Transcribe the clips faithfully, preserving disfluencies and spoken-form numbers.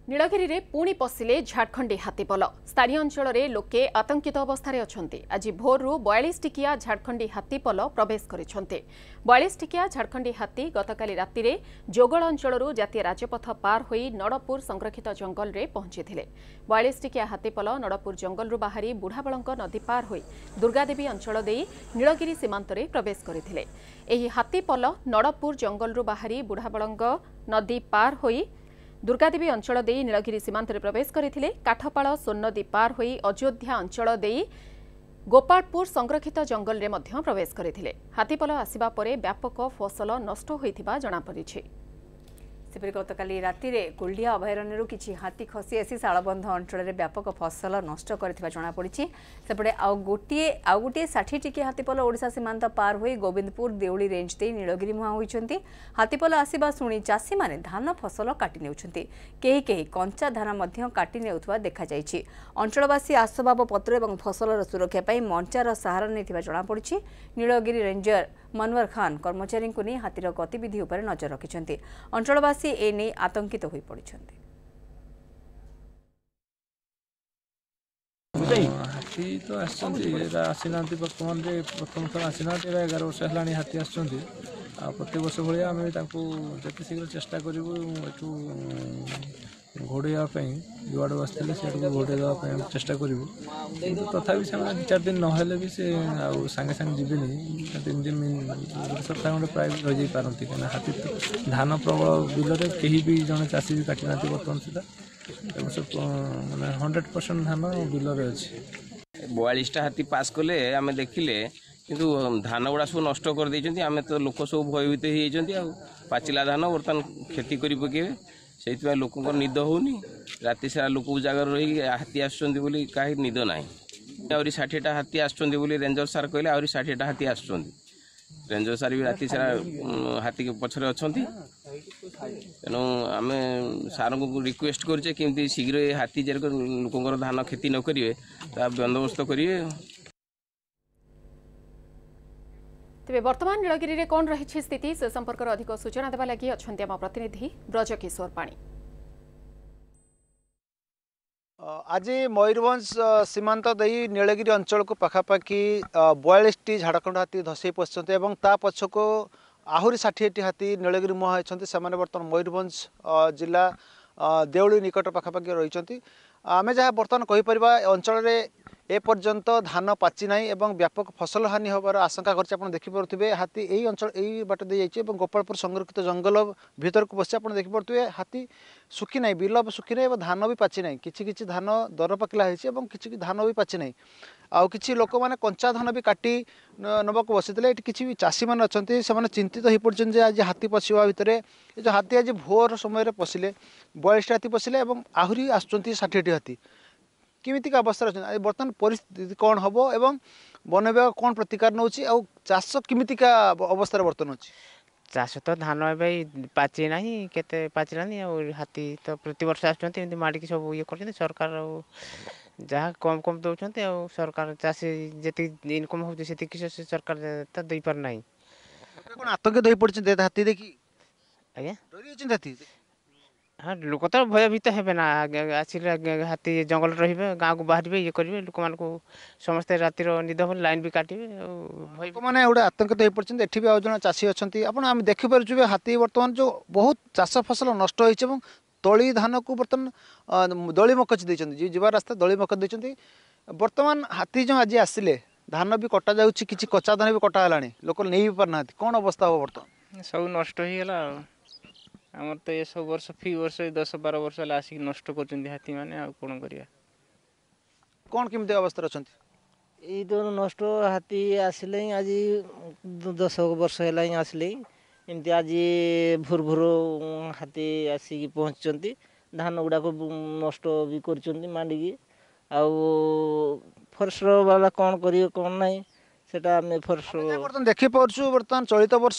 नीलगिरी रे पुणी पशिले झारखंडी हाथीपल स्थानीय अंचल में लोके आतंकित अवस्था अच्छा आज भोरु बयालीस टिकिया झारखंडी हाथीपल प्रवेश करिसेंते। बयालीस टिकिया झारखंडी हाथी गतकाली राति रे जोगल अंचल जातीय राजपथ पार होई नड़पुर संरक्षित जंगल रे पहुंची थिले। बयालीस टिकिया हाथीपल नड़पुर जंगल बाहरी बुढ़ाबलंक नदी पार होई दुर्गादेवी अंचल देई नीलगिरी सीमांत रे प्रवेश करथिले। एही हाथीपल नड़पुर जंगल बाहरी बुढ़ाबलंक नदी पार होई दुर्गादेवी अंचल देई नीलगिरी सीमांत रे प्रवेश करथिले। काठपाड़ सोननदी पार होई अयोध्या अंचल देई गोपालपुर संरक्षित जंगल रे मध्य प्रवेश करथिले। हाथीपल आसिबा परे व्यापक फसल नष्ट होइथिबा जणा पड़िछि। सेपरि गतकाली राति रे कुलडिया अभयारण्य किछि हाथी खसी आसी शालबंध अंचल में व्यापक फसल नष्ट करथिबा जणा पड़िछि। सेपटे आउ गोटिए आउ गोटिए षाठी टिके हाथीपल ओडिशा सीमांत पार होई गोविंदपुर देउली रेंज दे नीलगिरी मुहां होइछन्ति। हाथीपल आसीबा सुनी चासी माने धान फसल काटी नेउछन्ति। केही केही कंचा धान मध्य काटी नेउथवा देखा जाइछि। अंचलवासी आसबाब पत्र एवं फसलर सुरक्षा पई मंचार सहारा नेथिबा जणा पड़िछि। नीलगिरी रेंजर मनवर खान कर्मचारी को नहीं हाथीर गतिविधि उपर नजर रखिछन्ति। अंचलवासी ए नहीं आतंकित होई पड़िछन्ति। हाथी तो आसीना बर्तमान प्रथम थर आसीना एगार वर्ष है हाथी आसुँच प्रत्येक वर्ष भाया आम जिते शीघ्र चेष्टा करूँ घोड़ाई जुआड़ आसते से घोड़े देवाई चेष्टा करूँ कि तथापि से दु चार दिन नहेले भी से सांगे सांगे जीवन तीन दिन सप्ताह खंडे प्राय रही पारती कहीं हाथी तो धान प्रबल बिलरे कहीं भी जड़े चाषी भी काटी ना बर्तमान सुधा मैंने हंड्रेड परसेंट धान बिलरे अच्छे बयालीसटा हाथी पास कले आम देखिले किंतु धान गुड़ा सब नष्ट कर देइछन्ति। आमे तो लोक सब भयभीत होइछन्ति आ पाचिला धान बर्तमान खेती करि पकेबे से लोक निद होनी राति सारा लोक उजागर रही हाथी आसुँच कहीं निद ना आहरी षाठीटा हाथी आसुँच रेंजर सार कहले आहरी षाठीटा हाथी आसुँच रेंजर सार भी राति सारा हाथी के पछरे अछन्ति। तेणु आम सार को रिक्वेस्ट करुचे केमती शीघ्र ये हाथी जे लोक धान खेती न करेंगे ता बंदोबस्त करेंगे। तेबे वर्तमान नीलगिरी रे कोन रही स्थिति से संपर्क अधिक सूचना देवा लगी अछन्ति आम प्रतिनिधि ब्रजकिशोर पाणी। आज मयूरभंज सीमांत दई नीलगिरी अंचल को पखापाखि बयालीस टी झारखंड हाथी धसई पशिंट और ता पछको आहरी षाठी हाथी नीलगिरी मुहां होती से बर्तमान मयूरभंज जिला देउली निकट पखापाखि रही। आमे जहाँ बर्तमान कहीपर अंचल में एपर्यंत धान पाची ना एवं व्यापक फसल हानि होबार आशंका कर देखिपे हाथी यही अंचल यही बाट दे जाइए गोपालपुर संरक्षित जंगल भीतर को बस आप देखिपे हाथी सुखी ना बिल सुखी ना धान भी पाची ना कि कि धान दर पकला कि धान भी पाची ना आउ कि लोक मैंने कंचा धान भी काटी नबाक बसते किसी चाषी मैंने अच्छा से चिंतित हो पड़े जे आज हाथी पशिवा भितर ये जो हाथी आज भोर समय पशिले बयालीस हाथी पशिले आहरी आसुँच षाठी हाथी किमितिक अवस्था अच्छे बर्तमान परिस्थिति कौन हम एवं वन विभाग कौन प्रतिकार नौ चाष किमितिका अवस्था बर्तमान अच्छी चाष तो धान ए पाची ना केते पाचिलानी हाथी तो प्रति वर्ष आसुँच माड़िकी सब ये कर सरकार जहाँ कम कम दौरान सरकार चाषी जी इनकम हो सरकार तो दे पार ना कौन आतंकित हो पड़े हाथी देखी आज्ञा डरी हाथी हाँ लोक तो भयभीत हे ना आसिले हाथी जंगल रे गाँव को बाहर ये करेंगे लोक मान समस्ते रातिर निद हो लाइन भी काटे मैंने गोटे आतंकित हो पड़े एटी भी आज चाषी अच्छा आप देखिपे हाथी बर्तमान जो बहुत चाष फसल नष्ट हो तली धान को बर्तमान दली मकच जी जीवा रास्ता दली मकच देते बर्तमान हाथी जो आज आसिले धान भी कटा जा कि कच्चा धान भी कटाला लोक नहीं भी पारना कौन अवस्था हो बर्तमान सब नष्ट होगा आमर तो ये सब वर्ष फी वर्ष दस बार वर्ष आसिक नष्ट कर हाथी मैंने कौन करिया कौन केमती अवस्था अच्छा ये तो नष्ट हाथी आसिले आज दस वर्ष है आसिले एमती आज भोर भोर हाथी आसिक पहुँचती धान गुड़ाक नष्ट भी कर मांडिकी आउ फरेस्ट वाला कौन करिए कौन नहीं सेटा आम फरेस्ट बर्तमान देखिपु बर्तमान चलित वर्ष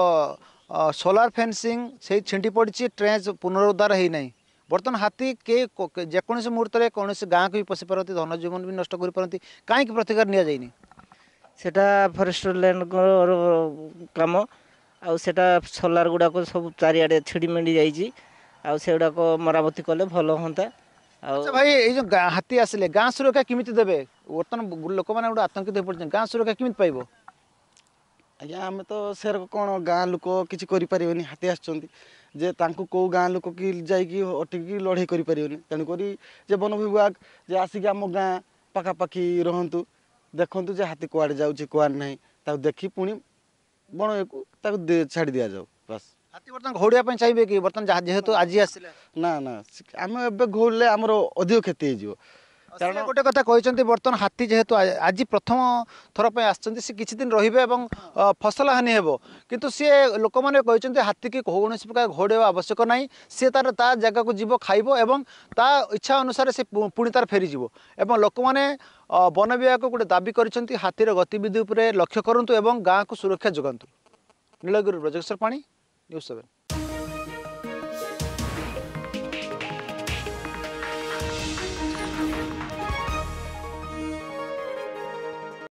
सोलार फेंसिंग से छिंटी पड़ी ट्रेंच पुनरुद्धार है ना बर्तमान हाथी के जेकोसी मुहूर्त में कौन गाँव को भी पशि पारती धन जीवन भी नष्ट कर पारती कहीं प्रतिकार नि जाइनी सेटा फरेस्ट लैंड काम आउ सेटा सोलार गुड़ाक सब चारिआडे छिड़ी मिली जाइए ଆଉ ସେଗୁଡ଼ାକ ମରାମତି କଲେ ଭଲ ହୁଅନ୍ତା। ଆଉ ଆଚ୍ଛା ଭାଇ ଏଇ ଯୋଉ ଗାଁ ହାତୀ ଆସିଲେ ଗାଁ ସୁରକ୍ଷା କେମିତି ଦେବେ? ବର୍ତ୍ତମାନ ଲୋକମାନେ ଗୋଟେ ଆତଙ୍କିତ ହୋଇପଡ଼ିଛନ୍ତି, ଗାଁ ସୁରକ୍ଷା କେମିତି ପାଇବ? ଆଜ୍ଞା ଆମେ ତ ସେରକ କ'ଣ ଗାଁ ଲୋକ କିଛି କରିପାରିବେନି, ହାତୀ ଆସିଛନ୍ତି ଯେ ତାଙ୍କୁ କେଉଁ ଗାଁ ଲୋକ କି ଯାଇକି ଅଟିକି ଲଢ଼େଇ କରିପାରିବେନି। ତେଣୁକରି ଯେ ବନ ବିଭାଗ ଯେ ଆସିକି ଆମ ଗାଁ ପାଖାପାଖି ରହନ୍ତୁ, ଦେଖନ୍ତୁ ଯେ ହାତୀ କୁଆଡ଼େ ଯାଉଛି କୁଆଡ଼େ ନାହିଁ, ତାକୁ ଦେଖି ପୁଣି ବଣ ଇଏକୁ ତାକୁ ଛାଡ଼ି ଦିଆଯାଉ ବାସ୍। ହାତୀ ବର୍ତ୍ତମାନ ଘଉଡ଼ିବା ପାଇଁ ଚାହିଁବେ କି? ବର୍ତ୍ତମାନ ଯାହା ଯେହେତୁ ଆଜି ଆସିଲା ନା ନା ଆମେ ଏବେ ଘଉଡ଼ିଲେ ଆମର ଅଧିକ କ୍ଷତି ହେଇଯିବ। କାରଣ ଗୋଟେ କଥା କହିଛନ୍ତି, ବର୍ତ୍ତମାନ ହାତୀ ଯେହେତୁ ଆଜି ପ୍ରଥମ ଥର ପାଇଁ ଆସିଛନ୍ତି, ସେ କିଛି ଦିନ ରହିବେ ଏବଂ ଫସଲ ହାନି ହେବ, କିନ୍ତୁ ସିଏ ଲୋକମାନେ କହିଛନ୍ତି ହାତୀକି କୌଣସି ପ୍ରକାର ଘଉଡ଼ାଇବା ଆବଶ୍ୟକ ନାହିଁ। ସିଏ ତାର ତା ଜାଗାକୁ ଯିବ, ଖାଇବ ଏବଂ ତା ଇଚ୍ଛା ଅନୁସାରେ ସେ ପୁଣି ତାର ଫେରିଯିବ। ଏବଂ ଲୋକମାନେ ବନ ବିଭାଗକୁ ଗୋଟେ ଦାବି କରିଛନ୍ତି, ହାତୀର ଗତିବିଧି ଉପରେ ଲକ୍ଷ୍ୟ କରନ୍ତୁ ଏବଂ ଗାଁକୁ ସୁରକ୍ଷା ଯୋଗାନ୍ତୁ। ନୀଳଗିରି ବ୍ରଜେଶ୍ୱର ପାଣି, ନ୍ୟୁଜ୍ ସେଭେନ।